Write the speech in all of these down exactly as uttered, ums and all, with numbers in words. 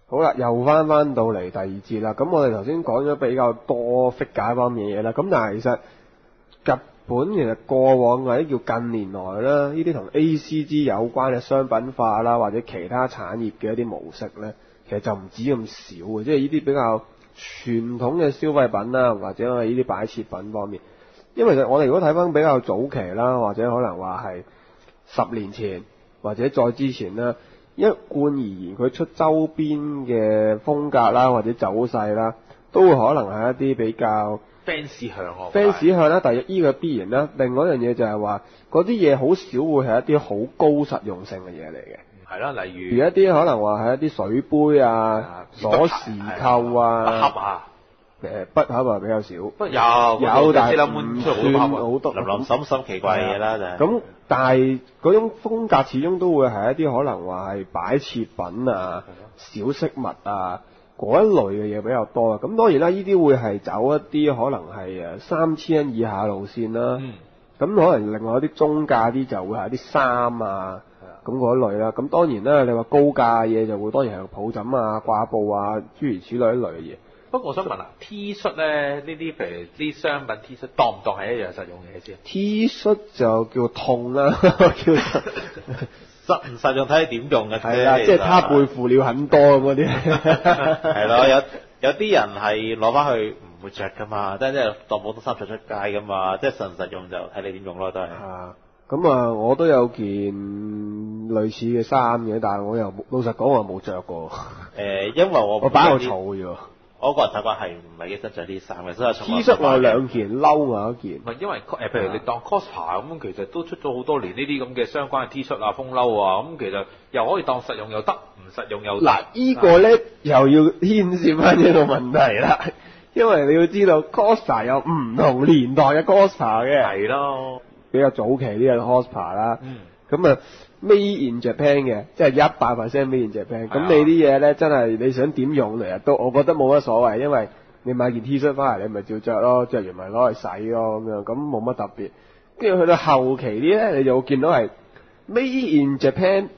好啦，又翻翻到嚟第二節啦。咁我哋頭先講咗比較多 figure 方面嘅嘢啦。咁但係其實日本其實過往或者叫近年來啦，呢啲同 A C G 有關嘅商品化啦，或者其他產業嘅一啲模式咧，其實就唔止咁少嘅，即係呢啲比較傳統嘅消費品啦，或者係呢啲擺設品方面。因為其實我哋如果睇翻比較早期啦，或者可能話係十年前或者再之前啦，一貫而言佢出周邊嘅風格啦，或者走勢啦，都會可能係一啲比較 fans 向我 fans 向啦。第一呢個必然啦，另外一樣嘢就係話嗰啲嘢好少會係一啲好高實用性嘅嘢嚟嘅。 係啦，例如如一啲可能話係一啲水杯啊、鎖匙扣啊、 筆盒啊。 誒筆盒啊比較少， 不有有但係唔唔算好多， 林林沈沈奇怪嘅嘢啦就係。 咁但係嗰種風格始終都會係一啲可能話係擺設品啊、小飾物啊嗰一類嘅嘢比較多啊。咁當然啦，呢啲會係走一啲可能係誒三千蚊以下路線啦。 嗯。 咁可能另外一啲中價啲就會係一啲衫啊，咁嗰一類啦。咁當然啦，你話高價嘅嘢就會當然係抱枕啊、掛布啊諸如此類一類嘅嘢。 不過我想問啊 ，T 恤咧呢啲譬如啲商品 T 恤當唔當係一樣實用嘅嘢先 ？T 恤就叫痛啦，叫實唔實用睇你點用嘅啫。 係啦，即係他背負了很多咁嗰啲。 係咯，有有啲人係攞翻去唔會着噶嘛，即係即係當普通衫着出街噶嘛，即係實唔實用就睇你點用咯，都係。 啊，咁啊，我都有件類似嘅衫嘅，但係我又老實講我冇着過。 誒，因為我我擺喺度儲嘅啫。 我個人習慣係唔係幾識着啲衫嘅，所以 T 恤我有兩件，褸我有一件。 唔係因為誒，譬如你當 cospa 咁，其實都出咗好多年呢啲咁嘅相關嘅 T 恤啊、風褸啊，咁其實又可以當實用又得，唔實用又得。 嗱，依個咧又要牽涉翻一個問題啦，因為你要知道 cospa 有唔同年代嘅 cospa 嘅。 係咯， 比較早期啲嘅 cospa 啦。 嗯。 咁啊。Made in Japan 嘅，即係一百 percent Made in Japan。咁你啲嘢咧，真係你想點用嚟都，我覺得冇乜所謂，因為你買件 T 恤翻嚟，你咪照着咯，着完咪攞去洗咯，咁樣，咁冇乜特別。跟住去到後期啲咧，你就會見到係 Made in Japan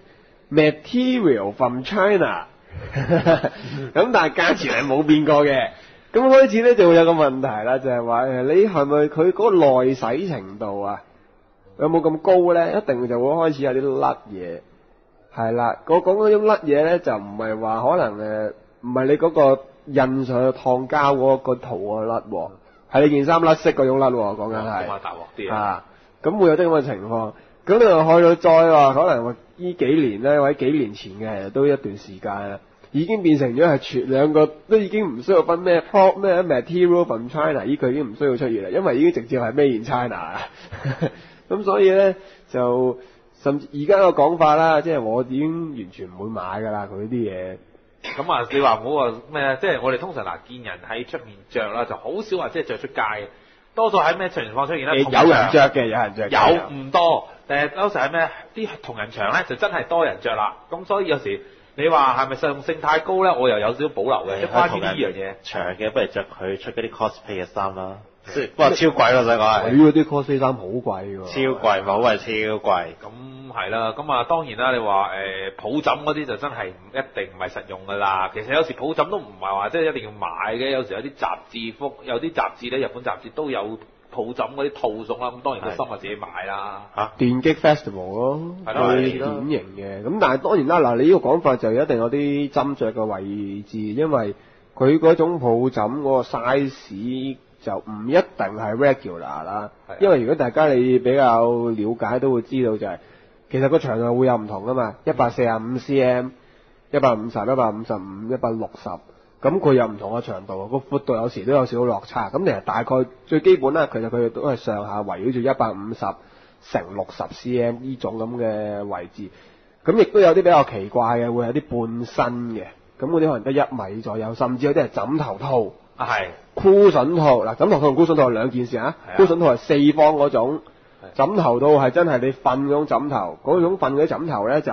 Material from China。咁但係價錢係冇變過嘅。咁開始咧就會有個問題啦，就係話誒，你係咪佢嗰個耐洗程度啊？有冇咁高咧？一定就會開始有啲甩嘢，係啦。我講嗰種甩嘢咧，就唔係話可能誒，唔係你嗰個印上去燙膠嗰個圖啊甩，係你件衫甩色嗰種甩，講緊係。 咁啊大鑊啲啊！咁會有啲咁嘅情況。咁你又去到再話，可能話呢幾年咧，或者幾年前嘅，都一段時間啦，已經變成咗係全兩個都已經唔需要分咩 pro 咩 material from China， 依佢已經唔需要出現啦，因為已經直接係 made in China 啊。咁所以咧就甚至而家個講法啦，即係我已經完全唔會買㗎啦，佢啲嘢。 咁啊，你話唔好話咩？即係我哋通常嗱見人喺出面着啦，就好少話即係着出街嘅，多數喺咩情況出現咧？ 有人着嘅，有人着。 有唔多，但係多數喺咩？啲同人場咧就真係多人着啦。咁所以有時你話係咪實用性太高咧？我又有少少保留嘅。即係關於呢樣嘢。 長嘅不如着佢出嗰啲 cosplay 嘅衫啦。不過超貴咯，想講係。 佢嗰啲 cosplay 衫好貴喎。 超貴，冇謂超貴。 咁係啦，咁啊當然啦，你話誒、呃、抱枕嗰啲就真係唔一定唔係實用㗎啦。其實有時抱枕都唔係話即係一定要買嘅，有時有啲雜誌幅，有啲雜誌咧，日本雜誌都有抱枕嗰啲套送啦。咁當然個心啊自己買啦。嚇、啊， 電擊 festival 咯，最典型嘅。咁但係當然啦，嗱你呢個講法就一定有啲斟酌嘅位置，因為佢嗰種抱枕嗰個 size。就唔一定係 regular 啦，因為如果大家你比較了解都會知道就係、是，其實個長度會有唔同噶嘛，一百四十五 cm、一百五十、一百五十五、一百六十，咁佢有唔同嘅長度，個闊度有時都有少少落差。咁其實大概最基本啦，其實佢哋都係上下圍繞住一百五十乘六十 cm 呢種咁嘅位置。咁亦都有啲比較奇怪嘅，會有啲半身嘅，咁嗰啲可能得一米左右，甚至有啲係枕頭套。 啊係， 箍筍套嗱，枕頭套同箍筍套係兩件事啊。箍筍套係四方嗰種，枕頭套係真係你瞓嗰種枕頭，嗰種瞓嗰啲枕頭咧就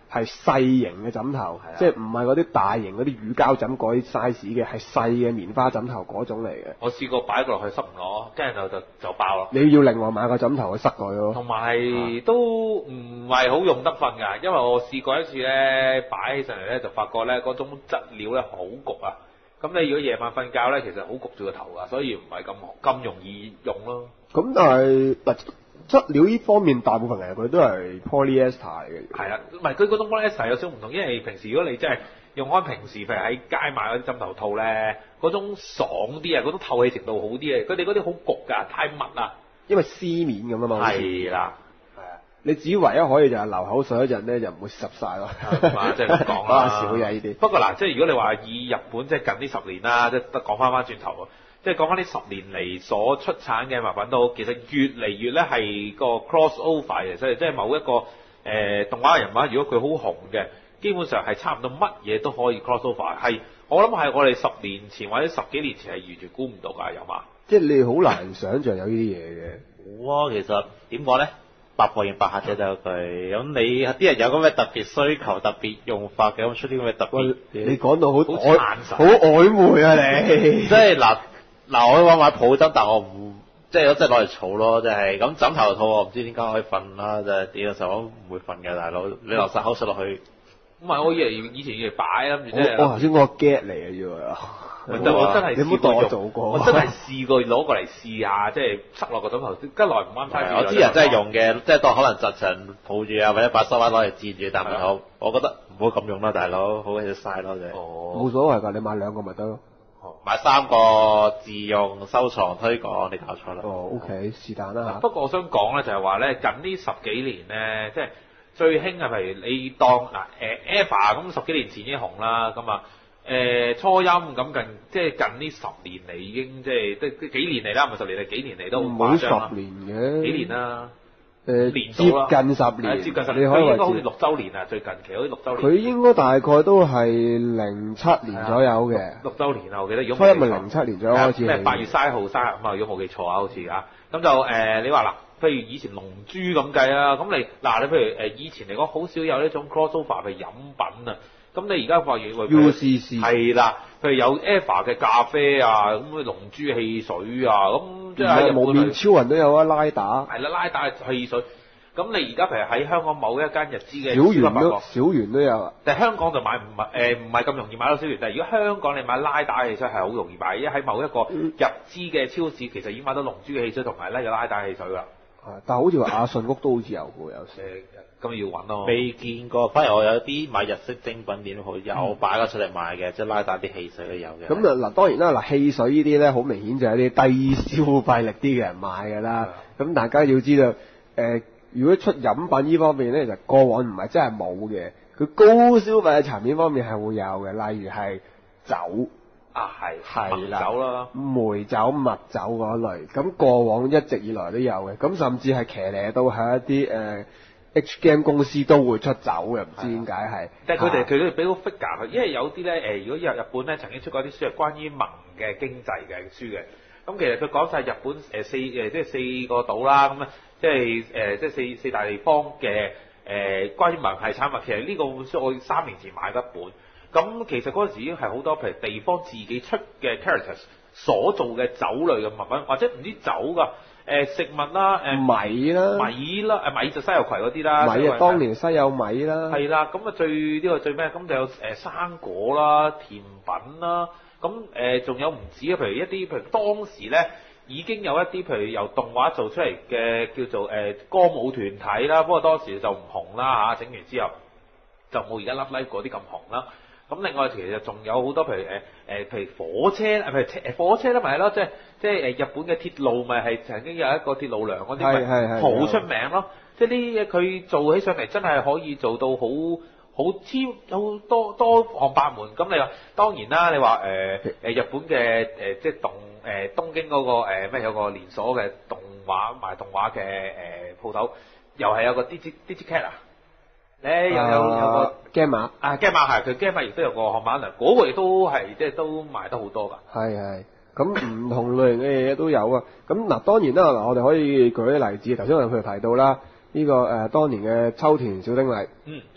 係細型嘅枕頭，即係唔係嗰啲大型嗰啲乳膠枕嗰啲 size 嘅，係細嘅棉花枕頭嗰種嚟嘅。 我試過擺過落去濕唔落，跟住就就就爆咯。 你要另外買個枕頭去塞佢咯。 同埋都唔係好用得瞓㗎，因為我試過一次咧，擺起上嚟咧就發覺咧嗰種質料咧好焗啊。咁你如果夜晚瞓覺咧，其實好焗住個頭㗎，所以唔係咁咁容易用咯。 咁但係嗱質料呢方面，大部分其實佢都係 polyester 嚟嘅。 係啦，唔係佢嗰種 polyester 有少少唔同，因為平時如果你真係用開平時譬如喺街買嗰啲枕頭套咧，嗰種爽啲啊，嗰種透氣程度好啲啊，佢哋嗰啲好焗㗎，太密啦， 因為絲面咁啊嘛。 係啦。 你只要唯一可以就係流口水嗰陣咧，就唔會濕晒咯。 即係咁講啦， 少嘢呢啲。 不過嗱，即係如果你話以日本即係近呢十年啦，即係得講翻翻轉頭，即係講翻呢十年嚟所出產嘅物品都，其實越嚟越咧係個 cross over 嘅，即係即係某一個誒、呃、動畫人物，如果佢好紅嘅，基本上係差唔多乜嘢都可以 cross over。係我諗係我哋十年前或者十幾年前係完全估唔到㗎，有嘛？ 即係你好難想像有呢啲嘢嘅。 哇，其實點講咧？百貨應百客啫，就句咁你啲人有咁嘅特別需求、特別用法嘅，咁出啲咁嘅特別。 你講到好曖好曖昧啊你！ 即係嗱嗱，我話買抱枕，但我唔即係我真係攞嚟儲咯，即係咁枕頭套我唔知點解可以瞓啦，就係點嘅時候我唔會瞓嘅，大佬你流晒口水落去。 唔係我以為以前要擺諗住即係。 我頭先嗰個 get 嚟嘅啫喎。 我真係你冇當我做過， 我真係試過攞過嚟試下，即係塞落個枕頭，跟來唔啱晒。 我知人真係用嘅，即係當可能窒場抱住啊，或者把手腕攞嚟墊住，但係我我覺得唔好咁用啦，大佬，好鬼死嘥咯，真係。 哦， 冇所謂㗎，你買兩個咪得咯。 買三個自用收藏推廣，你搞錯啦。 哦 ，OK，是但啦嚇。 不過我想講咧，就係話咧，近呢十幾年咧，即係最興係譬如你當嗱誒 Eva 咁十幾年前已經紅啦，咁啊。誒、呃、初音咁近，即係近呢十年嚟已經即係即係幾年嚟啦，唔係十年嚟幾年嚟都好誇張啦。 十年嘅幾年啦？ 誒、呃， 年接近十年， 接近十年。佢應該好似六週年啊，最近期好似六週年。 佢應該大概都係零七年左右嘅。 六週年啊，我記得。如初音咪零七年左右開始。 咩八月三號生日啊？如果冇記錯啊，好似啊。咁就誒、呃，你話嗱，譬如以前龍珠咁計啊，咁你嗱你譬如誒以前嚟講，好少有呢種 crossover 嘅飲品啊。咁你而家發現喂 U C C 係啦，譬如有 Eva 嘅咖啡啊，咁嘅龍珠汽水啊，咁即係喺日本無面超人都有啊，拉打係啦，拉打汽水。咁你而家譬如喺香港某一間日資嘅小圓都小圓都有啊， 但係香港就買唔係誒唔係咁容易買到小圓，但係如果香港你買拉打汽水係好容易買，因為喺某一個日資嘅超市其實已經買到龍珠嘅汽水同埋咧有拉打汽水㗎。 但係好似話亞信屋都好似有嘅，有時咁要揾咯。 未見過，反而我有啲買日式精品店鋪有擺咗出嚟賣嘅，即係拉打啲汽水都有嘅。 咁啊嗱，當然啦，嗱汽水呢啲咧好明顯就係啲低消費力啲嘅人買㗎啦。咁大家要知道，誒、呃、如果出飲品呢方面咧，其實過往唔係真係冇嘅，佢高消費嘅層面方面係會有嘅，例如係酒。 啊，係係啦， 酒啦， 梅酒、蜜酒嗰類，咁過往一直以來都有嘅，咁甚至係騎呢到係一啲誒、呃、H game 公司都會出酒嘅，唔知點解係。 但係佢哋佢都俾個 figure 佢，因為有啲咧誒，如果日日本咧曾經出過啲書係關於盟嘅經濟嘅書嘅，咁其實佢講晒日本誒四誒即係四個島啦，咁啊即係誒即係四四大地方嘅誒、呃、關於盟係產物，其實呢個書我三年前買得一本。咁其實嗰陣時已經係好多譬如地方自己出嘅 characters 所做嘅酒類嘅物品，或者唔知酒㗎，誒、呃、食物啦，誒、呃、 米啦， 米啦，誒米就西柚葵嗰啲啦， 米啊當年西柚米啦， 係啦，咁啊最呢、這個最咩？咁就有誒、呃、生果啦、甜品啦，咁誒仲有唔止啊，譬如一啲譬如當時咧已經有一啲譬如由動畫做出嚟嘅叫做誒、呃、歌舞團體啦，不過當時就唔紅啦嚇，整完之後就冇而家 Love Live 嗰啲咁紅啦。咁另外其實仲有好多譬如誒誒、呃、譬如火車啊，譬如誒火車啦，咪係咯，即係即係誒日本嘅鐵路咪係曾經有一個鐵路梁嗰啲咪好出名咯。即係呢啲嘢佢做起上嚟真係可以做到好好超好多多項八門。咁你話當然啦，你話誒誒日本嘅誒、呃、即係動誒、呃、東京嗰、那個咩、呃、有個連鎖嘅動畫賣動畫嘅誒鋪頭，又係有個 Digi Digicat 啊。誒又有有個 game 碼啊 game 碼係佢 game 碼亦都有個號碼嗱，嗰個亦都係即係都賣得好多㗎。係係，咁唔同類型嘅嘢都有啊。咁嗱當然啦，嗱我哋可以舉啲例子。頭先我哋佢提到啦，呢、這個誒、呃、當年嘅秋田小丁麗，嗯，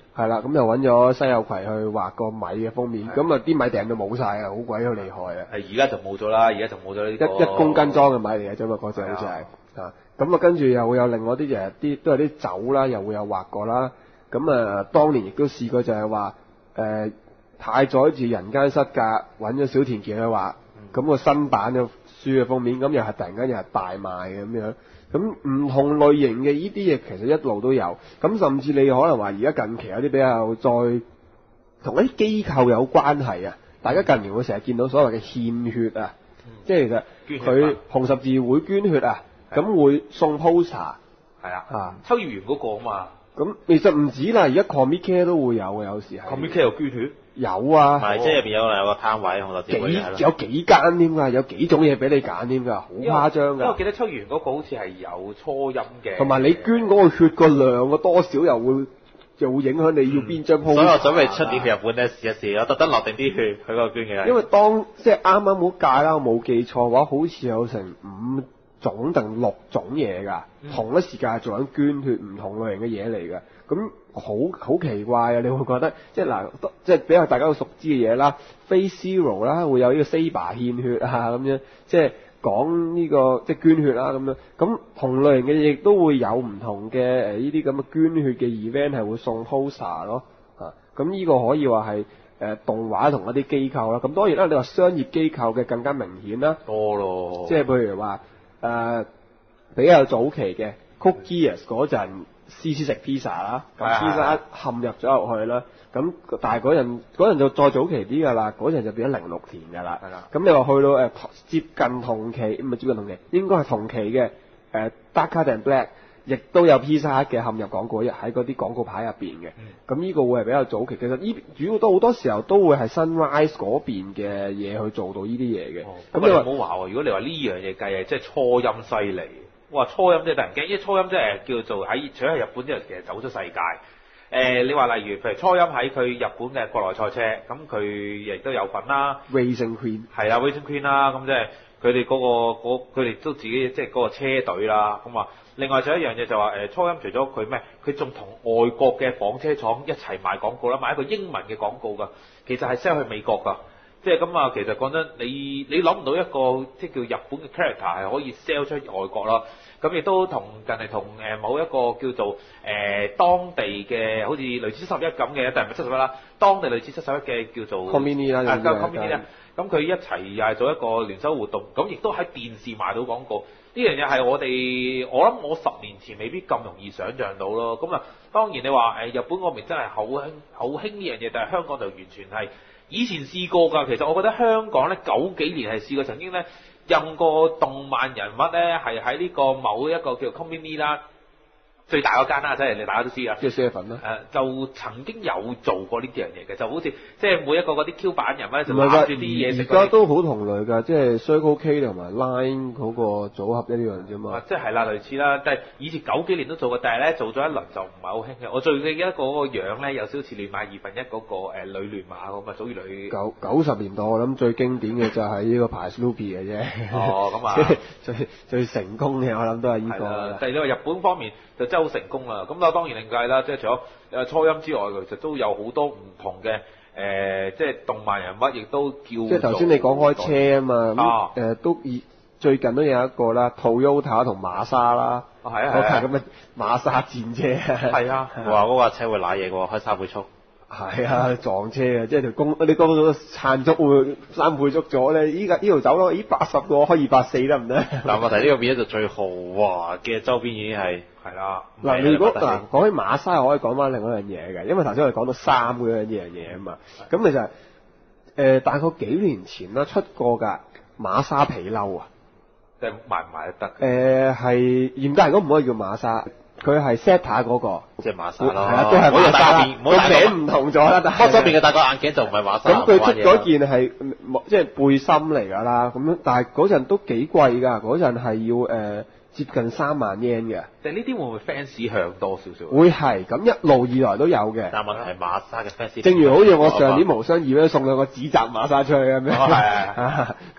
係啦，咁就揾咗西柚葵去畫個米嘅封面，咁啊啲米訂到冇晒啊，好鬼好厲害啊！ 係而家就冇咗啦，而家就冇咗呢個一一公斤裝嘅米嚟嘅啫嘛，嗰隻好似係啊，咁啊跟住又會有另外啲嘢，啲都係啲酒啦，又會有畫過啦。咁啊，當年亦都試過就係話誒太宰治人間失格揾咗小田健去畫，咁、嗯、個新版嘅書嘅封面，咁又係突然間又係大賣嘅咁樣。咁唔同類型嘅呢啲嘢其實一路都有，咁甚至你可能話而家近期有啲比較再同一啲機構有關係啊，大家近年會成日見到所謂嘅獻血啊，嗯、即係其實佢紅十字會捐血啊，咁會送 poster， 係啊，啊秋葉原嗰個啊嘛， 咁其實唔止啦，而家 Comic Care 都會有嘅，有時係 Comic Care 有捐血。 有啊， 係即係入邊有有個攤位，紅十字會幾有幾間添㗎，有幾種嘢俾你揀添㗎，好誇張㗎。因為我記得秋葉原嗰個好似係有初音嘅， 同埋你捐嗰個血個量個多少又會又會影響你要邊張 poster、嗯。 所以我準備出年去日本咧試一試，我特登落定啲血去嗰個捐嘅。 因為當即係啱啱好屆啦，我冇記錯嘅話，好似有成五種定六種嘢㗎，嗯、同一時間做緊捐血，唔同類型嘅嘢嚟㗎。咁好好奇怪啊！你會覺得即係嗱，即係比較大家都熟知嘅嘢啦 ，Face Zero 啦，會有呢個 Saber 獻血啊咁樣，即係講呢個即係捐血啦咁樣。咁同類型嘅嘢亦都會有唔同嘅誒呢啲咁嘅捐血嘅 event 係會送 poster 咯，啊咁呢個可以話係誒動畫同一啲機構啦。咁當然啦，你話商業機構嘅更加明顯啦， 多咯， 即係譬如話誒、呃、比較早期嘅 Cookies 嗰陣。C C 食 pizza 啦，咁 pizza 陷入咗入去啦，咁但係嗰陣嗰陣就再早期啲㗎啦，嗰陣就變咗零六年㗎啦。係啦。咁你話去到誒、呃、接近同期，唔係接近同期，應該係同期嘅誒、呃、Darker Than Black，亦都有 pizza 嘅陷入廣告，喺嗰啲廣告牌入邊嘅。咁呢、嗯、個會係比較早期，其實呢主要都好多時候都會係 Sunrise 嗰邊嘅嘢去做到呢啲嘢嘅。咁你話唔好話喎， 如果你話呢樣嘢計係即係初音犀利。哇！初音真係得人驚，因為初音即係叫做喺除咗喺日本之後，其實走出世界。誒、呃，你話例如譬如初音喺佢日本嘅國內賽車，咁佢亦都有份啦。 Racing Queen 係啦 Racing Queen 啦，咁即係佢哋嗰個佢哋都自己即係嗰個車隊啦。咁啊，另外仲有一樣嘢就話誒，初音除咗佢咩，佢仲同外國嘅房車廠一齊賣廣告啦，賣一個英文嘅廣告㗎。其實係 sell 去美國㗎。即係咁啊，其實講真，你你諗唔到一個即係叫日本嘅 character 係可以 sell 出外國啦。咁亦都同近嚟同誒某一個叫做誒、呃、當地嘅好似類似七十一咁嘅，但係唔係七十一啦，當地類似七十一嘅叫做 Conveni 啦， 啊叫 Conveni 啦。咁佢一齊又係做一個聯收活動，咁亦都喺電視賣到廣告。呢樣嘢係我哋我諗我十年前未必咁容易想像到咯。咁啊，當然你話誒日本嗰邊真係好興好興呢樣嘢，但係香港就完全係。以前試過㗎，其實我覺得香港咧九幾年係試過曾經咧，任個動漫人物咧係喺呢個某一個叫 Conveni 啦，最大嗰間啦，即係你大家都知啦， 即係 seven 啦。 誒，就曾經有做過呢啲樣嘢嘅，就好似即係每一個嗰啲 Q 版人物就攬住啲嘢食。 而家都好同類㗎，即係 Circle K 同埋 Line 嗰個組合一樣啫嘛。 即係啦，類似啦，但係以前九幾年都做過，但係咧做咗一輪就唔係好興嘅。我最記得嗰個樣咧，有少少似亂馬二分一嗰個誒女亂馬咁啊，祖兒女。九九十年代我諗最經典嘅就係呢個排 Snoopy 嘅啫。哦，咁啊，最最成功嘅我諗都係呢個。 但係你話日本方面就真係好成功啦。咁啊當然另計啦，即係除咗誒初音之外，其實都有好多唔同嘅誒、呃，即係動漫人物，亦都叫。即係頭先你講開車啊嘛，咁、啊呃、都最近都有一個啦 ，Toyota 同瑪莎啦。 哦，係啊，係啊。 咁嘅瑪莎戰車。 係啊。 話嗰架車會瀨嘢喎，開三倍速。 係啊，撞車啊，即係條公你講到撐足會三倍速咗咧，依家呢條走咯，咦八十個開二百四得唔得？ 嗱，問題呢個變咗就最豪華嘅周邊已經係係啦。 嗱，如果嗱講起瑪莎，我可以講翻另外一樣嘢嘅，因為頭先我哋講到衫嗰樣嘢嘢啊嘛，咁其實誒大概幾年前啦出過㗎瑪莎皮褸啊， 即係賣唔賣得得？ 誒係嚴格嚟講唔可以叫瑪莎。佢係 Zeta 嗰個， 即係瑪莎咯， 係啊，都係瑪莎啦，個名唔同咗啦。但係嗰邊嘅戴個眼鏡就唔係瑪莎。 咁佢出嗰件係即係背心嚟㗎啦，咁樣，但係嗰陣都幾貴㗎，嗰陣係要誒、呃、接近三萬 yen 嘅。 但係呢啲會唔會 fans 向多少少？ 會係，咁一路以來都有嘅。 但係問題係瑪莎嘅 fans。 正如好似我上年無雙二咧送兩個紙紮瑪莎出去咁樣。 係係係。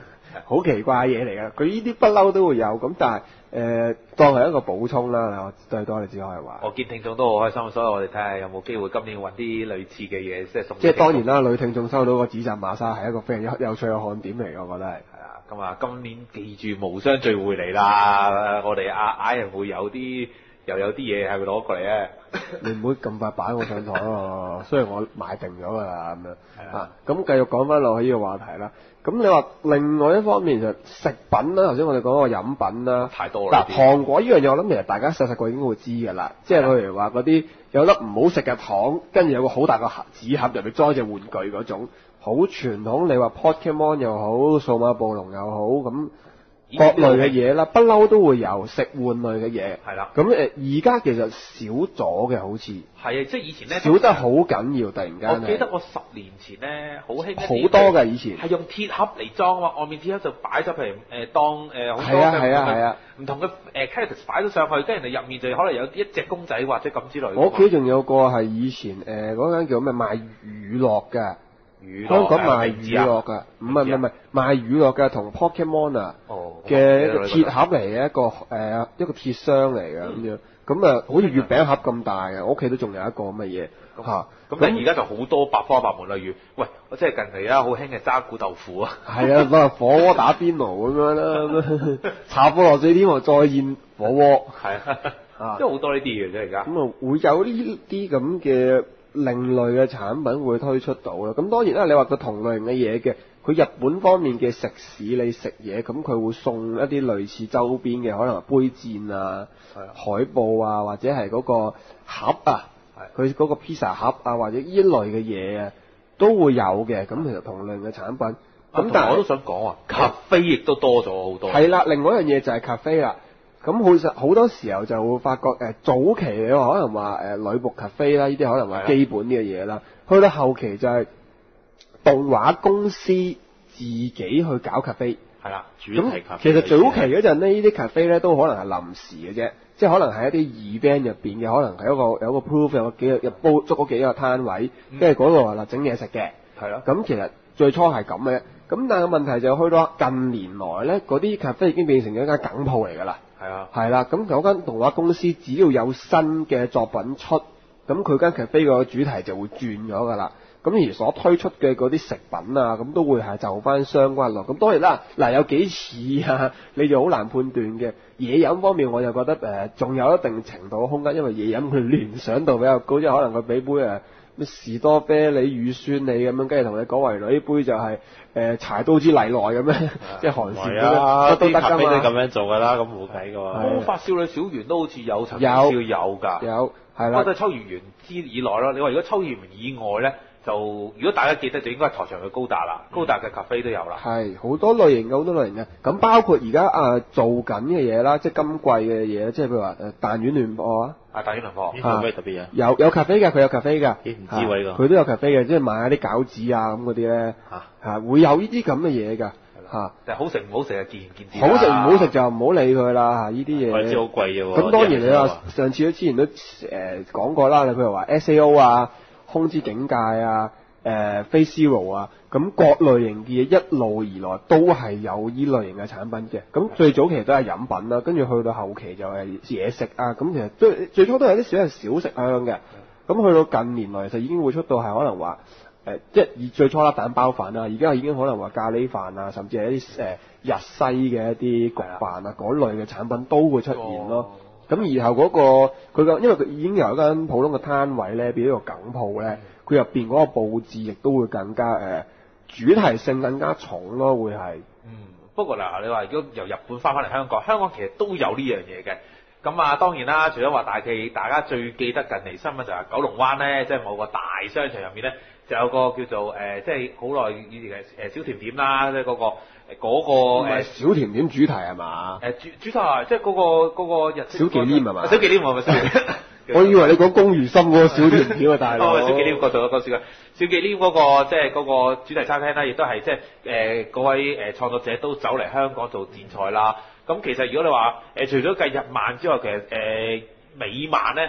好奇怪嘅嘢嚟㗎。佢呢啲不嬲都會有，咁但係誒、呃、當係一個補充啦。我最多你只可以話。 我見聽眾都好開心，所以我哋睇下有冇機會今年揾啲類似嘅嘢，即係送。 即係當然啦，女聽眾收到個指責馬莎係一個非常有有趣嘅看點嚟，我覺得係。 咁啊，今年記住無雙聚會嚟啦！我哋阿嗌人會有啲又有啲嘢係會攞過嚟咧。 你唔好咁快擺我上台喎，雖然我買定咗㗎啦咁樣。啊，咁繼續講翻落去呢個話題啦。咁你話另外一方面就食品啦，頭先我哋講個飲品啦， 太多啦。 嗱，糖果呢樣嘢我諗其實大家細細個已經會知㗎啦，即係譬如話嗰啲有粒唔好食嘅糖，跟住有個好大個盒紙盒入面裝隻玩具嗰種。好傳統，你話 Pokemon 又好，數碼暴龍又好，咁各類嘅嘢啦，不嬲都會有食玩類嘅嘢。係啦。咁誒，而家其實少咗嘅，好似係啊，即係以前咧少得好緊要，突然間。 我記得我十年前咧，好興好多㗎以前。係用鐵盒嚟裝啊，外面鐵盒就擺咗譬如誒當誒好多係啊係啊係啊唔同嘅誒 characters 擺咗上去，跟住人哋入面就可能有一隻公仔或者咁之類。 我屋企仲有個係以前誒嗰間叫咩賣乳酪嘅。香港賣乳酪㗎，唔係唔係唔係賣乳酪嘅，同 Pokemon 啊嘅一個鐵盒嚟嘅一個誒、呃、一個鐵箱嚟嘅咁樣，咁啊好似月餅盒咁大嘅，我屋企都仲有一個咁嘅嘢嚇。 咁但係而家就好多百花百門，例如喂，我即係近期啊好興嘅渣古豆腐啊， 係啊，攞火鍋打邊爐咁樣啦，茶菠蘿水天王再現火鍋， 係啊，即係好多呢啲嘢啫而家。 咁啊會有呢啲咁嘅另類嘅產品會推出到啦，咁當然啦，你話個同類型嘅嘢嘅，佢日本方面嘅食肆你食嘢，咁佢會送一啲類似周邊嘅，可能係杯墊啊、海報啊，或者係嗰個盒啊，佢嗰個 pizza 盒啊，或者呢一類嘅嘢啊，都會有嘅。咁其實同類嘅產品，咁、啊、但係我都想講啊，咖啡亦都多咗好多。 係啦，另外一樣嘢就係咖啡啦。咁好實好多時候就會發覺誒、呃、早期你話可能話誒女僕咖啡啦，呢啲可能話基本啲嘅嘢啦，去到後期就係動畫公司自己去搞咖啡， 係啦，主題咖啡。其實早期嗰陣呢，呢啲咖啡咧都可能係臨時嘅啫，即係可能係一啲 event 入邊嘅，可能係一個有一個 proof 有個幾日煲捉嗰幾個攤位，跟住嗰度話嗱整嘢食嘅，係咯。咁其實最初係咁嘅，咁但係個問題就去到近年來咧，嗰啲咖啡已經變成咗一間梗鋪嚟㗎啦。係啊，係啦，咁嗰間動畫公司只要有新嘅作品出，咁佢間咖啡個主題就會轉咗㗎啦。咁而所推出嘅嗰啲食品啊，咁都會係就翻相關咯。咁當然啦，嗱有幾似啊，你就好難判斷嘅。嘢飲方面，我就覺得誒仲、呃、有一定程度嘅空間，因為嘢飲佢聯想度比較高，即係可能佢俾杯誒咩士多啤梨乳酸你咁樣，跟住同你講為咗呢杯就係、是、誒、呃、柴刀之例內咁樣，即係韓式啊， 都得㗎嘛。 都咁樣做㗎啦，咁冇計㗎喎。 魔法少女小圓都好似有曾經有有㗎， 有係啦。 不過都係秋葉原之以內咯。你話如果秋葉原以外咧？就如果大家記得就應該係台場嘅高達啦，高達嘅咖啡都有啦。係好多類型嘅，好多類型嘅。咁包括而家啊做緊嘅嘢啦，即係今季嘅嘢，即係譬如話誒彈丸亂播啊。啊彈丸亂播。 有咩特別啊？ 有有咖啡嘅，佢有咖啡嘅。 咦唔知喎呢個。 佢都有咖啡嘅，即係賣下啲餃子啊咁嗰啲咧。嚇嚇會有呢啲咁嘅嘢㗎。嚇。 但係好食唔好食啊？見仁見智。 好食唔好食就唔好理佢啦嚇，呢啲嘢。 我知好貴嘅喎。 咁當然你話上次都之前都誒講過啦，你譬如話 S A O 啊、空之境界啊。誒 Face Zero 啊，咁各類型嘅嘢一路而來都係有依類型嘅產品嘅。咁最早期都係飲品啦，跟住去到後期就係嘢食啊。咁其實最最初都係啲小係小食香嘅。咁去到近年來其實已經會出到係可能話誒、呃，即係以最初啦蛋包飯啊，而家已經可能話咖喱飯啊，甚至係一啲誒、呃、日西嘅一啲焗飯啊嗰類嘅產品都會出現咯。咁、哦、然後嗰、嗰個佢個因為佢已經由一間普通嘅攤位咧變咗個梗鋪咧。佢入邊嗰個佈置亦都會更加誒、呃、主題性更加重咯，會係。 嗯，不過嗱，你話如果由日本翻返嚟香港，香港其實都有呢樣嘢嘅。咁啊，當然啦，除咗話大記，大家最記得近嚟新聞就係九龍灣咧，即係某個大商場入面咧，就有個叫做誒、呃，即係好耐以前嘅誒小甜點啦，即係嗰個誒嗰個誒小甜點主題係嘛？誒主主題即係嗰個嗰、嗰個日小忌廉係嘛？ 小忌廉係咪小忌廉？ 我以為你講龔如心嗰個小甜點啊，大佬。 小忌廉嗰度有個小嘅小忌廉嗰個即係嗰個主題餐廳啦，亦都係即係誒嗰位誒創作者都走嚟香港做展菜啦。咁其實如果你話誒、呃、除咗計日漫之外，其實誒、呃、美漫咧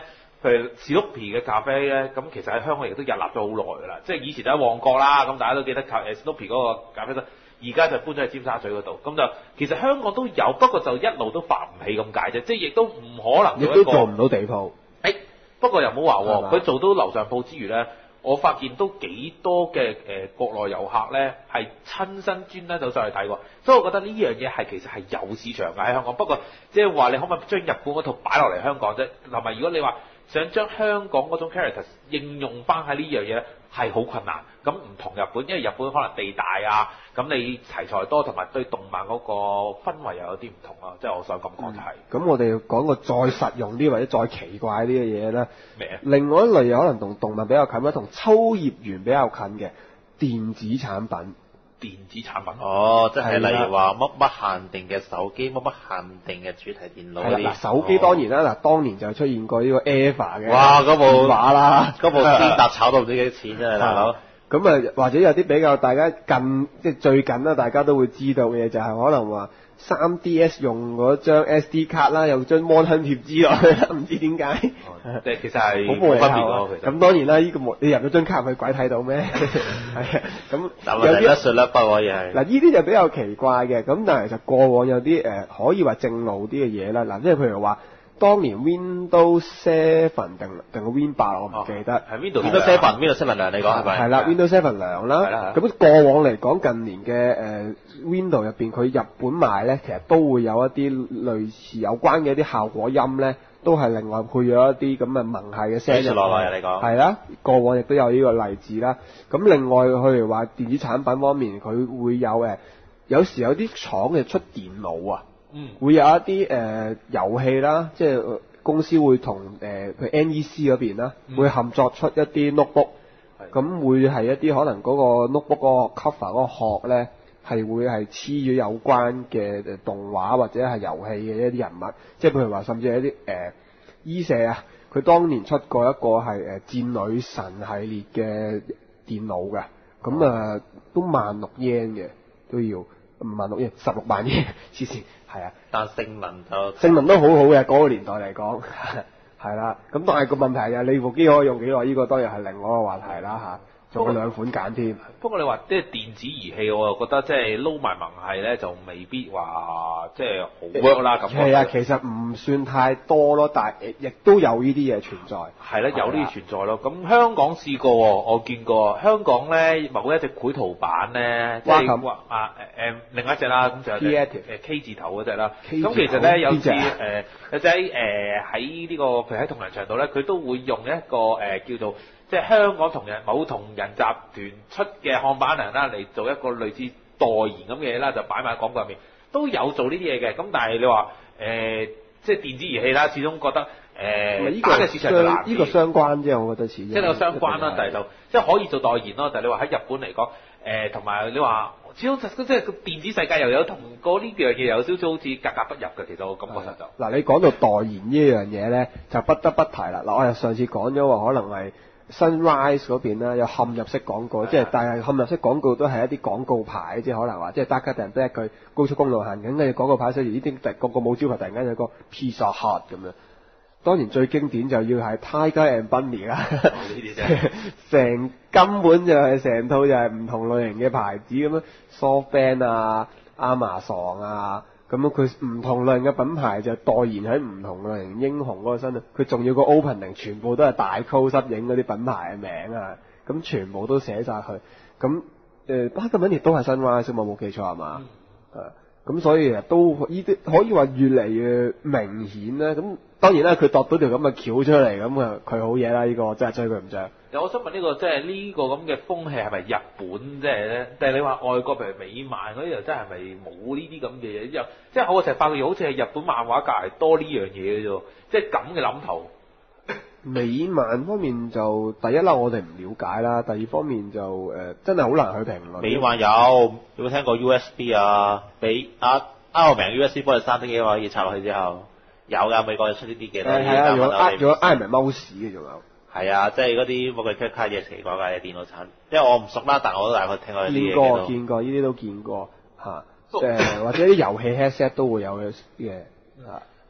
譬如史努比嘅咖啡咧，咁其實喺香港亦都屹立咗好耐㗎啦。即係以前就喺旺角啦，咁大家都記得咖誒史努比嗰個咖啡室，而家就搬咗去尖沙咀嗰度。咁就其實香港都有，不過就一路都發唔起咁解啫。即係亦都唔可能亦都做唔到地鋪。 誒，不過又唔好話喎，佢做到樓上鋪之餘咧。我發現都幾多嘅誒、呃、國內遊客咧係親身專登走上去睇過，所以我覺得呢樣嘢係其實係有市場㗎喺香港。不過即係話你可唔可以將日本嗰套擺落嚟香港啫？同埋如果你話想將香港嗰種 character 應用翻喺呢樣嘢咧，係好困難。咁唔同日本，因為日本可能地大啊，咁你題材多，同埋對動漫嗰個氛圍又有啲唔同啊。即係我想咁講就係、是。 咁、嗯、我哋講個再實用啲或者再奇怪啲嘅嘢咧， 咩啊？ 另外一類有可能同動漫比較近，或者同秋葉原比較近嘅電子產品。 電子產品哦，即係例如話乜乜限定嘅手機，乜乜限定嘅主題電腦嗰啲。 嗱，手機當然啦，嗱、哦，當年就出現過呢個 Eva 嘅。 哇！嗰部電話啦， 嗰部先達炒到唔知幾多錢真係大佬。 咁啊，或者有啲比較大家近即係最近啦，大家都會知道嘅嘢就係可能話三 D S 用嗰張 S D 卡啦，有張摩吞貼紙落去啦，唔知點解。 即係其實係好冇分別咯，其實。 咁當然啦，呢、這個你入咗張卡佢鬼睇到咩？係啊，咁有啲得説啦，不可以係。 嗱，呢啲就比較奇怪嘅，咁但係其實過往有啲誒、呃、可以話正路啲嘅嘢啦，嗱，即係譬如話。當年 Windows Seven 定定 Win 八我唔記得， 係 Windows Windows Seven，Windows Seven 涼你講係咪？ 係啦 ，Windows Seven 涼啦。咁過往嚟講，近年嘅誒、呃、Windows 入邊，佢日本賣咧，其實都會有一啲類似有關嘅一啲效果音咧，都係另外配咗一啲咁嘅萌系嘅聲入落嚟。你講係啦，過往亦都有呢個例子啦。咁另外譬如話電子產品方面，佢會有誒，有時有啲廠嘅出電腦啊。 嗯， 會有一啲誒遊戲啦，即係、呃、公司會同誒佢 N E C 嗰邊啦，嗯、會合作出一啲 notebook，咁會係一啲可能嗰個 notebook 嗰個 cover 嗰個殼咧，係會係黐咗有關嘅誒動畫或者係遊戲嘅一啲人物，即係譬如話甚至係一啲誒E社啊，佢當年出過一個係誒戰女神系列嘅電腦嘅，咁啊、呃、都萬六 yen 嘅都要五萬六 yen，十六萬 yen，黐線。係啊， 但性能就性能都好好嘅，嗰、那個年代嚟講，係啦。咁但係個問題就係你部機可以用幾耐？呢、這個當然係另外一個話題啦嚇。仲有兩款揀添。 不過你話即係電子儀器，我又覺得即係撈埋萌系咧，就未必話即係好 work 啦咁。 係啊，其實唔算太多咯，但係亦都有呢啲嘢存在。 係啦，有呢啲存在咯。咁香港試過，我見過香港咧某一隻繪圖板咧，即係畫啊誒誒另一隻啦，咁就有隻誒 K 字頭嗰隻啦。咁其實咧有時誒有隻誒喺呢個譬如喺同仁場度咧，佢都會用一個誒叫做。即係香港同人某同人集團出嘅看板人啦，嚟做一個類似代言咁嘅嘢啦，就擺埋喺廣告入面，都有做呢啲嘢嘅。咁但係你話誒、呃，即係電子儀器啦，始終覺得誒，呃這個、打嘅市場就難啲。呢個相關啫，我覺得似。即係有相關啦，但係就即係可以做代言咯。但係你話喺日本嚟講，誒同埋你話始終即係個電子世界又有同個呢樣嘢有少少好似格格不入嘅。其實我感覺上就嗱， 你講到代言呢樣嘢咧，就不得不提啦。嗱，我哋上次講咗話，可能係。Sunrise 嗰邊啦，有嵌入式廣告，即係但係嵌入式廣告都係一啲廣告牌，即係可能話，即係 Darker than black 佢高速公路行緊嘅廣告牌，所以呢啲個個冇招牌，突然間有個 Pizza Hut 咁樣。當然最經典就要係 Tiger and Bunny 啦，呢啲啫，成根本就係成套就係唔同類型嘅牌子咁樣 ，Softband 啊、Amazon 啊。咁樣佢唔同類型嘅品牌就代言喺唔同類型英雄嗰個身啊，佢仲要個 opening 全部都係大 close 影嗰啲品牌嘅名啊，咁全部都寫晒佢。咁誒，巴金文亦都係新 Sunrise 我冇記錯係嘛？誒、嗯，咁所以都呢啲可以話越嚟越明顯啦。咁當然啦，佢度到條咁嘅橋出嚟，咁啊佢好嘢啦，呢、這個真係追佢唔上。 我想問呢、這個即係呢個咁嘅風氣係咪日本即係咧？定係你話外國譬如美漫嗰啲又真係咪冇呢啲咁嘅嘢？又即係我成日發覺好似係日本漫畫界係多呢樣嘢嘅啫，即係咁嘅諗頭。 美漫方面就第一啦，我哋唔了解啦；第二方面就誒、呃、真係好難去評論。 美漫有有冇聽過 U S B 啊？俾啊啱我明 U S B 幫你刪啲嘢可以插落去之後有㗎，美國有出呢啲嘅。 誒係啊，用呃用 Iron Mouse 嘅仲有。 係啊，即係嗰啲冇佢 cut 卡嘢奇怪嘅電腦產，因為我唔熟啦，但我都大概聽過呢啲嘢。見過見過，呢啲都見過嚇。誒、呃、或者啲遊戲 headset 都會有嘅嘅嚇。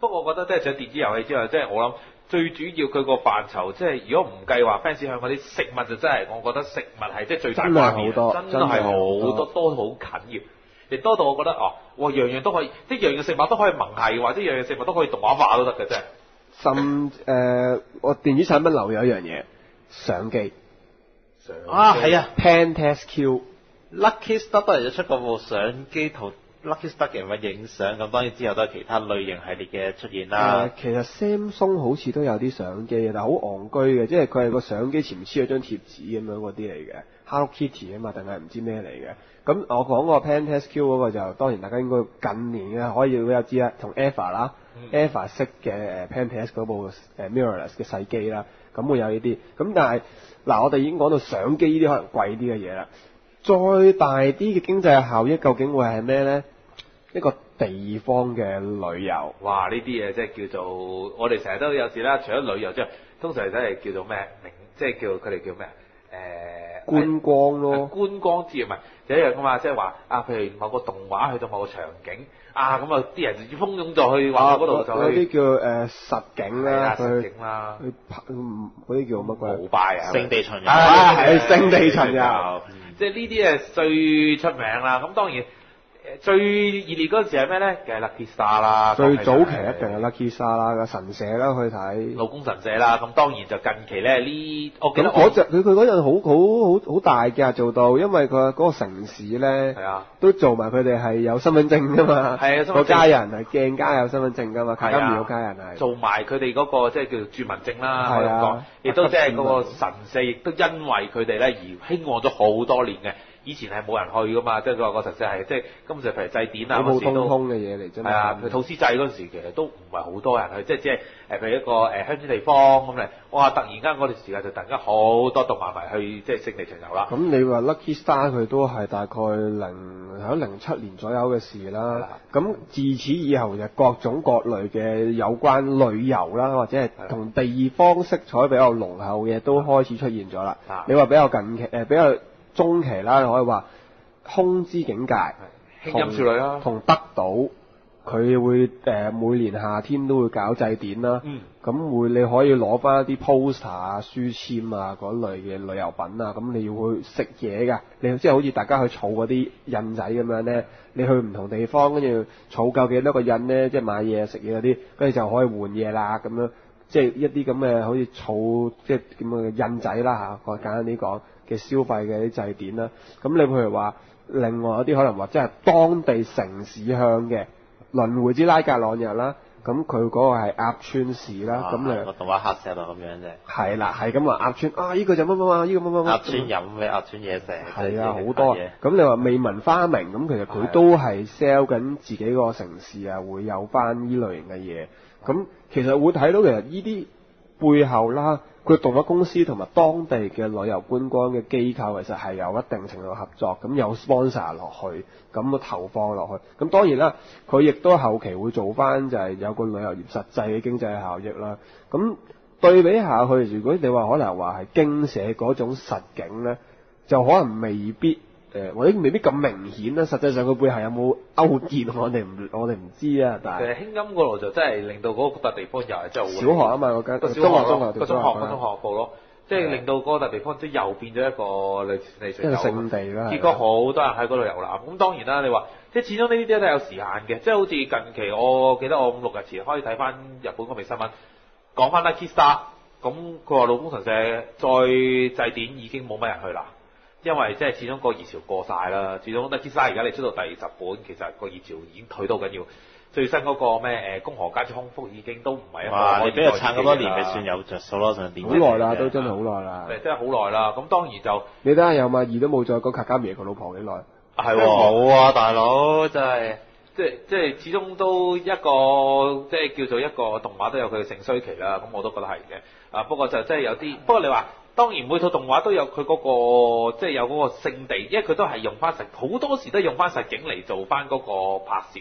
不過我覺得即係除咗電子遊戲之外，即係我諗最主要佢個範疇，即係如果唔計話 fans 向嗰啲食物就真係，我覺得食物係即係最大畫面， 真係好多真係好多多到好緊要，亦多到我覺得哦，哇樣樣都可以，即係樣樣食物都可以萌系，或者樣樣食物都可以動畫化都得嘅啫。 甚誒、呃，我電子產品留有一樣嘢，相機。 啊，係啊 Pentax Q。Lucky Star 都嚟咗出過部相機同 Lucky Star 嘅乜影相，咁當然之後都有其他類型系列嘅出現啦。 誒，其實 Samsung 好似都有啲相機嘅，但係好戇居嘅，即係佢係個相機前黐咗張貼紙咁樣嗰啲嚟嘅 ，Hello Kitty 啊嘛，定係唔知咩嚟嘅。咁我講個 Pentax Q 嗰個就當然大家應該近年嘅可以比較知啦，同 Eva 啦、嗯、，Eva 式嘅 Pentax 嗰部誒 Mirrorless 嘅細機啦，咁會有呢啲。咁但係嗱，我哋已經講到相機呢啲可能貴啲嘅嘢啦。再大啲嘅經濟效益究竟會係咩咧？一個地方嘅旅遊， 哇！呢啲嘢即係叫做我哋成日都有時啦，除咗旅遊之外，通常真係叫做咩名？即係叫佢哋叫咩？誒、呃、 觀光咯， 觀光之餘唔係就一樣噶嘛，即係話啊，譬如某個動畫去到某個場景啊，咁啊啲人就蜂擁咗去話嗰度就嗰啲叫誒、呃、實景啦， 實景啦， 去拍嗰啲叫乜鬼？ 舞拜啊， 聖地巡遊啊，係聖地巡遊， 即係呢啲係最出名啦。咁當然。最熱烈嗰陣時係咩咧？梗係 Lucky Star 啦。 最早期一定係 Lucky Star 啦，個神社啦去睇。 勞工神社啦，咁當然就近期咧呢，我記得嗰隻佢佢嗰陣好好好好大嘅做到，因為佢嗰個城市咧， 係啊， 都做埋佢哋係有身份證噶嘛。係啊，個家人係鏡家有身份證噶嘛，卡加苗家人係。 做埋佢哋嗰個即係叫做住民證啦， 係啊， 亦都即係嗰個神社，亦都因為佢哋咧而興旺咗好多年嘅。以前係冇人去噶嘛，即係佢話個神社係即係根本就譬如祭典啊， 普普通通嘅嘢嚟真係。係啊，譬如吐司祭嗰陣時，其實都唔係好多人去，即係即係誒譬如一個誒鄉村地方咁咧，哇！突然間嗰段時間就突然間好多動漫迷去即係聖地巡遊啦。 咁你話 Lucky Star 佢都係大概零喺零七年左右嘅事啦。咁自此以後就各種各類嘅有關旅遊啦，或者係同地方色彩比較濃厚嘅都開始出現咗啦。你話比較近期誒、呃、比較。中期啦，可以話空之境界， 輕音少女啦， 同德島佢會誒、呃、每年夏天都會搞祭典啦。嗯，咁會你可以攞翻一啲 poster 啊、書籤啊嗰類嘅旅遊品啊，咁你要去食嘢㗎，你即係好似大家去儲嗰啲印仔咁樣咧，你去唔同地方跟住儲夠幾多個印咧，即係買嘢食嘢嗰啲，跟住就可以換嘢啦咁樣，即係一啲咁嘅好似儲即係咁嘅印仔啦嚇，我簡單啲講。嘅消費嘅啲祭典啦，咁你譬如話，另外一啲可能話即係當地城市向嘅輪迴之拉格朗日啦，咁佢嗰個係鴨川市啦，咁你個動畫黑石度咁樣啫。 係啦，係咁話鴨川啊，依個就乜乜乜，依個乜乜乜。 鴨川飲嘅鴨川嘢食。 係啊，好多。咁你話未聞花名，咁其實佢都係 sell 緊自己個城市啊，會有翻依類型嘅嘢。咁其實會睇到其實依啲背後啦。佢動畫公司同埋當地嘅旅遊觀光嘅機構其實係有一定程度合作，咁有 sponsor 落去，咁投放落去。咁當然啦，佢亦都後期會做翻就係有個旅遊業實際嘅經濟效益啦。咁對比下去，如果你話可能話係經社嗰種實景咧，就可能未必。誒，或者未必咁明顯啦。實際上佢背後有冇勾結，我哋唔我哋唔知啊。但係輕音嗰度就真係令到嗰個笪地方又係真係好小學啊嘛，嗰間個小學中學中學個中學個中學部咯，即係令到嗰笪地方即係又變咗一個類似類似一個聖地啦。結果好多人喺嗰度遊覽。咁當然啦，你話即係始終呢啲都係有時限嘅，即係好似近期我記得我五六日前可以睇翻日本嗰邊新聞，講翻 Lucky Star，咁佢話勞工神社再祭典已經冇乜人去啦。因為即係始終個熱潮過晒啦，始終 Lucky Star而家你出到第十本，其實個熱潮已經退到緊要。最新嗰個咩誒宮河街之空腹已經都唔係一個。哇！ 你俾佢撐咁多年，咪算有着數咯，上電。 好耐啦，都真係好耐啦。 誒，真係好耐啦。咁當然就你睇下有馬二都冇再講卡加米個老婆幾耐。 係喎，冇啊，大佬真係。 即係即係始終都一個即係叫做一個動畫都有佢嘅盛衰期啦。咁我都覺得係嘅。啊，不過就真係有啲，不過你話。當然每套動畫都有佢嗰、嗰個即係有嗰個聖地，因為佢都係用翻實好多時都用翻實景嚟做翻嗰個拍攝啊。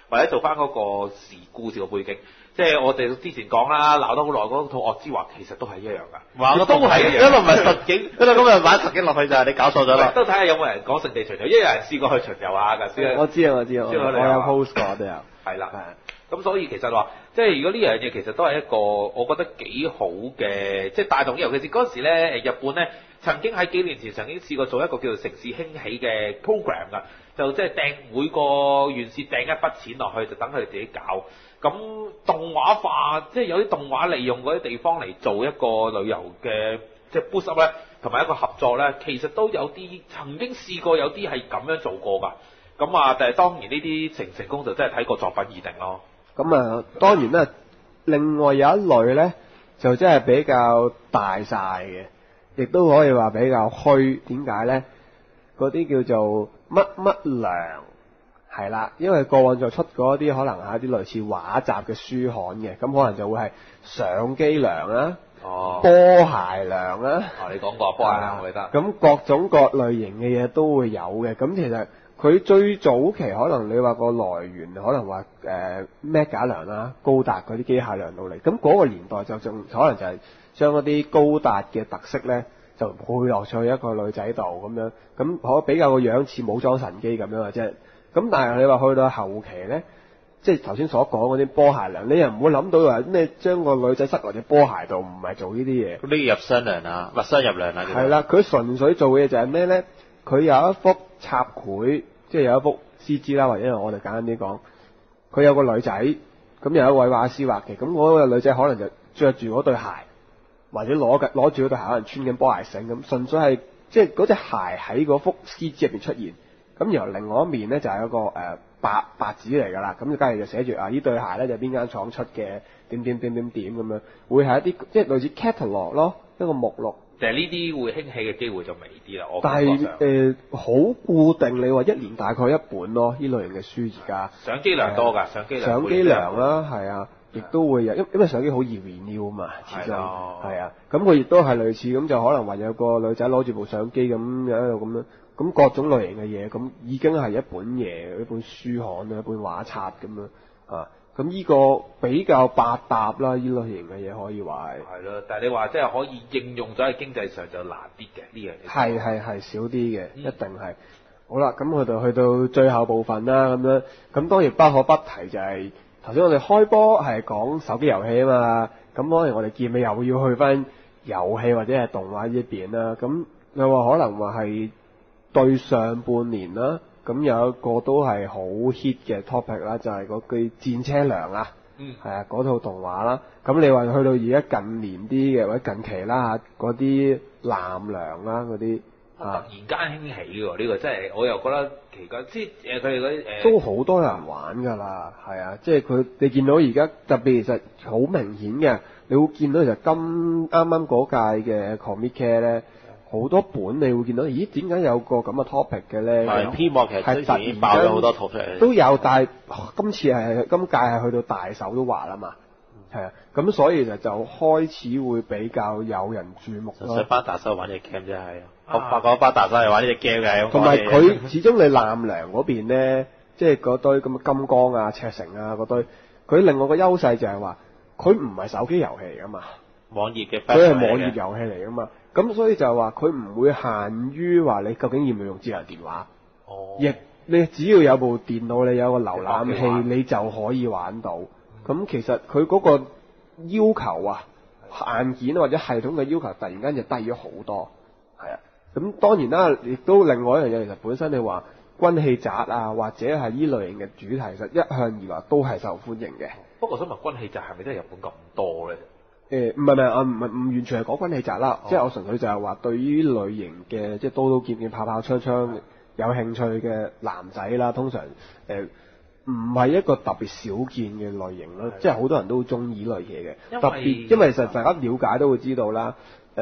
或者做翻嗰個時故事嘅背景。即係我哋之前講啦，鬧得好耐嗰套《惡之華》其實都係一樣㗎， 話都係一樣， 因為唔係實景，因為今日擺實景落去就係你搞錯咗啦。 都睇下有冇人講聖地巡遊，因為有人試過去巡遊下㗎先。 我知啊，我知啊，我有 post 過都有。 係啦，咁所以其實話，即係如果呢樣嘢其實都係一個我覺得幾好嘅，即係帶動，尤其是嗰陣時咧，誒日本咧曾經喺幾年前曾經試過做一個叫做城市興起嘅 program 㗎，就即係掟每個縣市掟一筆錢落去，就等佢哋自己搞。咁動畫化，即係有啲動畫利用嗰啲地方嚟做一個旅遊嘅即係 boost up 咧，同埋一個合作咧，其實都有啲曾經試過有啲係咁樣做過㗎。咁啊，但係當然呢啲成唔成功就真係睇個作品而定咯。 咁啊，當然啦，另外有一類咧，就真係比較大晒嘅，亦都可以話比較虛。點解咧？嗰啲叫做乜乜糧。係啦，因為過往就出過一啲可能係一啲類似畫集嘅書刊嘅，咁可能就會係相機糧啦， 哦， 波鞋糧啦， 哦，你講過波鞋糧我記得， 咁各種各類型嘅嘢都會有嘅。咁其實佢最早期可能你話個來源可能話誒 Mega 糧啦，高達嗰啲機械糧到嚟，咁嗰個年代就仲可能就係將嗰啲高達嘅特色咧就配落去一個女仔度咁樣，咁可比較個樣似武裝神機咁樣嘅啫。咁但係你話去到後期咧，即係頭先所講嗰啲波鞋糧，你又唔會諗到話咩將個女仔塞落隻波鞋度，唔係做呢啲嘢。 呢入雙糧啊，或雙入糧啊。 係啦，佢純粹做嘅嘢就係咩咧？佢有一幅插繪，即係有一幅 C G 啦，或者我哋簡單啲講，佢有個女仔，咁有一位畫師畫嘅，咁嗰個女仔可能就着住嗰對鞋，或者攞緊攞住嗰對鞋，可能穿緊波鞋繩咁，純粹係即係嗰隻鞋喺嗰幅 C G 入邊出現。咁然後另外一面咧就係、是、一個誒、呃、白白紙嚟㗎啦，咁就梗係就寫住啊呢對鞋咧就邊間廠出嘅，點點點點點咁樣，會係一啲即係類似 catalog 咯，一個目錄。 就係呢啲會興起嘅機會就微啲啦，我但係誒好固定，你話一年大概一本咯，呢類型嘅書而家。 相機量多㗎，相機量。 相機量啦，係啊，亦都會有，因因為相機好易 renew 啊嘛，始終係啊，咁佢亦都係類似咁，就可能話有個女仔攞住部相機咁喺度咁樣。咁各種類型嘅嘢，咁已經係一本嘢、一本書刊啊、一本畫冊咁樣啊。咁呢個比較百搭啦，呢類型嘅嘢可以話係。係咯，但係你話即係可以應用咗喺經濟上就難啲嘅呢樣嘢。 係係係少啲嘅，嗯、一定係。好啦，咁去到去到最後部分啦，咁樣咁當然不可不提就係頭先我哋開波係講手機遊戲啊嘛。咁當然我哋見尾又要去翻遊戲或者係動畫呢邊啦。咁你話可能話係。對上半年啦，咁有一個都係好 hit 嘅 topic 啦，就係嗰句戰車娘啊，嗯，係啊，嗰套動畫啦。咁你話去到而家近年啲嘅或者近期啦嚇，嗰啲男娘啦嗰啲啊， 突然間興起喎，呢、呢個真係我又覺得奇怪，即係誒佢哋嗰啲誒都好多人玩㗎啦，係啊，即係佢你見到而家特別其實好明顯嘅，你會見到其實今啱啱嗰屆嘅 Comic 咧。好多本你會見到，咦？點解有個咁嘅 topic 嘅咧？ 係篇幕其實係突然爆咗好多圖出嚟。都有，但係、哦、今次係今屆係去到大手都畫啦嘛，係啊，咁所以其實就開始會比較有人注目咯。 所以班大手玩隻 game 真係，我發覺班大手係玩呢隻 game 嘅。 同埋佢始終你南梁嗰邊咧，即係嗰堆咁嘅金剛啊、赤城啊嗰堆，佢另外個優勢就係話，佢唔係手機遊戲嚟噶嘛， 網頁嘅， 佢係網頁遊戲嚟噶嘛。咁所以就係話佢唔會限於話你究竟要唔要用智能電話，哦，亦你只要有部電腦，你有個瀏覽器，你就可以玩到。咁、嗯、其實佢嗰個要求啊，硬件或者系統嘅要求突然間就低咗好多，係啊。咁當然啦，亦都另外一樣嘢，其實本身你話軍器宅啊，或者係呢類型嘅主題，其實一向以來都係受歡迎嘅。 不過我想問軍器宅係咪真係日本咁多咧？ 誒唔係唔係啊，唔係唔完全係講軍器宅啦，即係我純粹就係話對於類型嘅即係刀刀劍劍、炮炮槍槍有興趣嘅男仔啦，通常誒唔係一個特別少見嘅類型咯，即係好多人都好中意呢類嘢嘅。特別因為其實大家了解都會知道啦，誒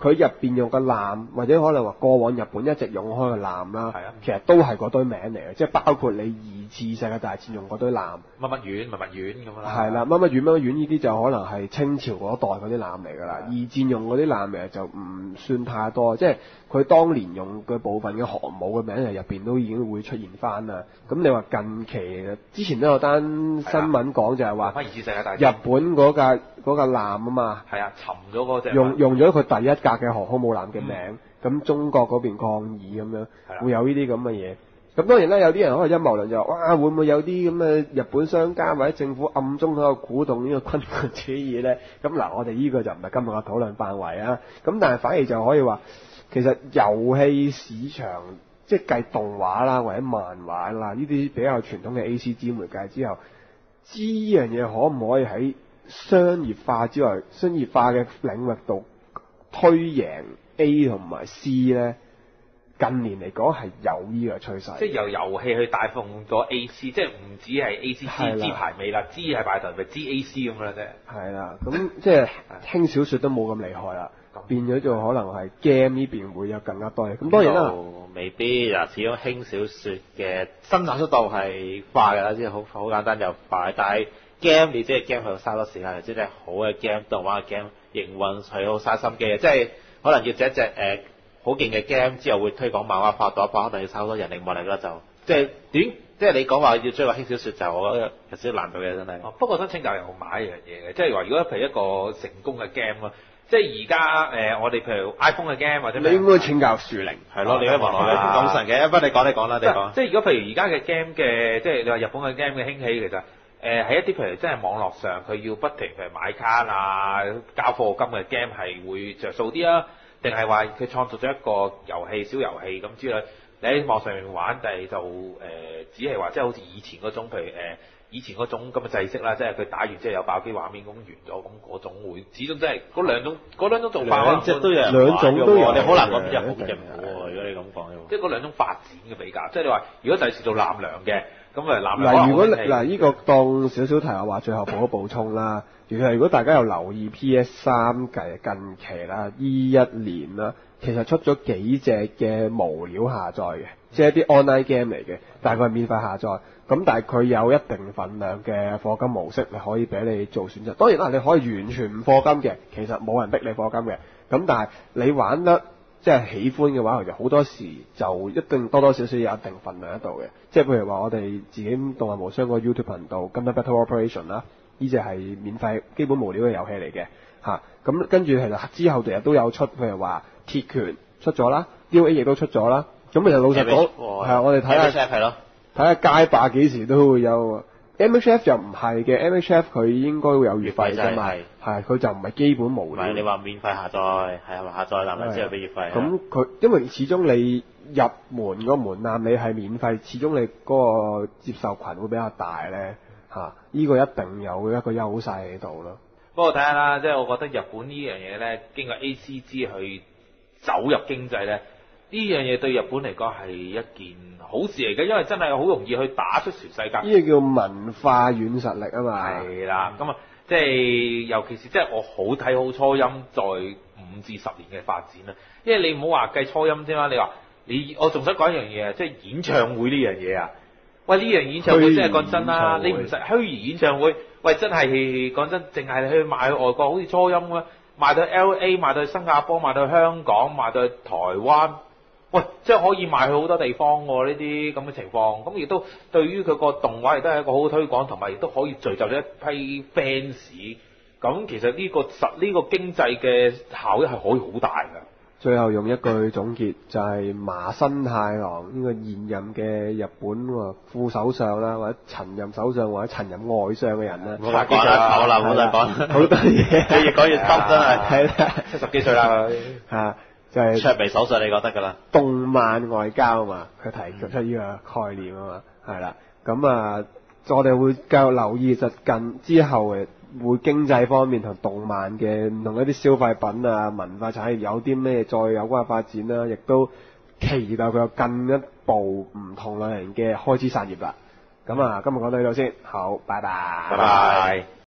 佢入邊用嘅艦，或者可能話過往日本一直用開嘅艦啦， 係啊， 其實都係嗰堆名嚟嘅，即係包括你二次世界大戰用嗰堆艦， 乜乜丸、乜乜丸咁啦。 係啦，乜乜丸、乜乜丸呢啲就可能係清朝嗰代嗰啲艦嚟㗎啦。二戰用嗰啲艦其實就唔算太多，即係佢當年用嘅部分嘅航母嘅名係入邊都已經會出現翻啦。咁你話近期之前都有單新聞講就係話， 翻二次世界大戰日本嗰架嗰架艦啊嘛， 係啊，沉咗嗰隻用用咗佢第一架嘅航空母艦嘅名，咁、嗯、中國嗰邊抗議咁樣，會有呢啲咁嘅嘢。咁當然啦，有啲人可能陰謀論就話，哇，會唔會有啲咁嘅日本商家或者政府暗中喺度鼓動呢個軍國主義咧？咁嗱，我哋呢個就唔係今日嘅討論範圍啊。咁但係反而就可以話，其實遊戲市場即係計動畫啦，或者漫畫啦，呢啲比較傳統嘅 A C G 媒介之後，知呢樣嘢可唔可以喺商業化之外，商業化嘅領域度推贏 A 同埋 C 咧？近年嚟講係有呢個趨勢， 即係由遊戲去帶動咗 A C，即係唔止係 A C G 支排尾啦，G 係排頭，咪 G A C 咁啦啫。 係啦，咁即係輕小說都冇咁厲害啦，變咗就可能係 game 呢邊會有更加多嘢。咁當然啦， 未必嗱，始終輕小說嘅生產速度係快㗎啦，即係好好簡單又快。但係 game 你即係 game 佢嘥多時間，即係好嘅 game 動畫嘅 game 營運係好嘥心機嘅，即係可能要整一隻誒。呃好勁嘅 game 之後會推廣漫畫化到一百，可能要收好多人力物力啦，就即係短，即係你講話要追個輕小說就我覺得有少少難度嘅真係。 不過想請教有冇買一樣嘢嘅，即係話如果譬如一個成功嘅 game 啦，即係而家誒我哋譬如 iPhone 嘅 game 或者你應該請教樹靈係咯，你可以問我嘅講神嘅，不過你講你講啦，你講。 即係如果譬如而家嘅 game 嘅，即係你話日本嘅 game 嘅興起，其實誒喺一啲譬如真係網絡上佢要不停譬如買卡啊、交課金嘅 game 係會着數啲啊。定係話佢創造咗一個遊戲小遊戲咁之類，你喺網上面玩，但係就誒、呃、只係話即係好似以前嗰種，譬如誒、呃、以前嗰種咁嘅制式啦，即係佢打完之後有爆機畫面咁完咗，咁嗰種會始終真係嗰兩種嗰兩種做法， 兩隻都有人兩種都有， 你好難講邊隻好邊隻唔好喎。如果你咁講， 即係嗰兩種發展嘅比較，即係你話如果第時做南梁嘅，咁誒南梁嗱，如果嗱呢個當少少題我話，最後補一補充啦。其實如果大家有留意 P S 三嘅近期啦，依一年啦，其實出咗幾隻嘅無料下載嘅，即係一啲 online game 嚟嘅，但係佢係免費下載。咁但係佢有一定份量嘅課金模式，你可以俾你做選擇。當然啦，你可以完全唔課金嘅，其實冇人逼你課金嘅。咁但係你玩得即係喜歡嘅話，其實好多時就一定多多少少有一定份量喺度嘅。即係譬如話我哋自己動畫無雙個 YouTube 頻道《Gundam Battle Operation》啦。呢隻係免費基本無料嘅遊戲嚟嘅嚇，咁、啊、跟住其實之後日日都有出，譬如話鐵拳出咗啦 ，D O A 亦都出咗啦。咁其實老實講，係啊，我哋睇下睇下街霸幾時都會有。M H F 就唔係嘅 ，M H F 佢應該會有月費㗎嘛，係佢就唔係基本無料。唔係你話免費下載，係啊下載，但係之後俾月費。 咁佢因為始終你入門個門檻你係免費，始終你嗰個接受群會比較大咧。嚇！呢、啊這個一定有一個優勢喺度咯。 不過睇下啦，即係我覺得日本呢樣嘢咧，經過 A C G 去走入經濟咧，呢樣嘢對日本嚟講係一件好事嚟嘅，因為真係好容易去打出全世界。 呢個叫文化軟實力啊嘛。 係啦，咁啊，即係尤其是即係我好睇好初音在五至十年嘅發展啦。因為你唔好話計初音啫嘛，你話你我仲想講一樣嘢啊，即係演唱會呢樣嘢啊。喂，呢樣演唱會真係講真啦，你唔使虛擬演唱會，喂真係講真，淨係去賣去外國，好似初音咁，賣到 L A， 賣到去新加坡，賣到去香港，賣到去台灣，喂，即係可以賣去好多地方喎。呢啲咁嘅情況，咁亦都對於佢個動畫亦都係一個好好推廣，同埋亦都可以聚集咗一批 fans。咁其實呢個實呢個經濟嘅效益係可以好大㗎。 最後用一句總結就係、是、麻生太郎呢個現任嘅日本副首相啦，或者曾任首相或者曾任外相嘅人啦， 唔好再講啦，好啦，唔好再講， 好多嘢， 越講越深真係， 係啦， 七十幾歲啦， 嚇就係、是、 卓眉手術，你覺得㗎啦？ 動漫外交啊嘛，佢提出呢個概念啊嘛，係啦，咁啊，我哋會繼續留意就近之後嘅。會經濟方面同動漫嘅唔同一啲消費品啊、文化產業有啲咩再有關嘅發展啦，亦都期待佢有更一步唔同類型嘅開枝散葉啦。咁啊，今日講到呢度先，好，拜拜。 拜拜。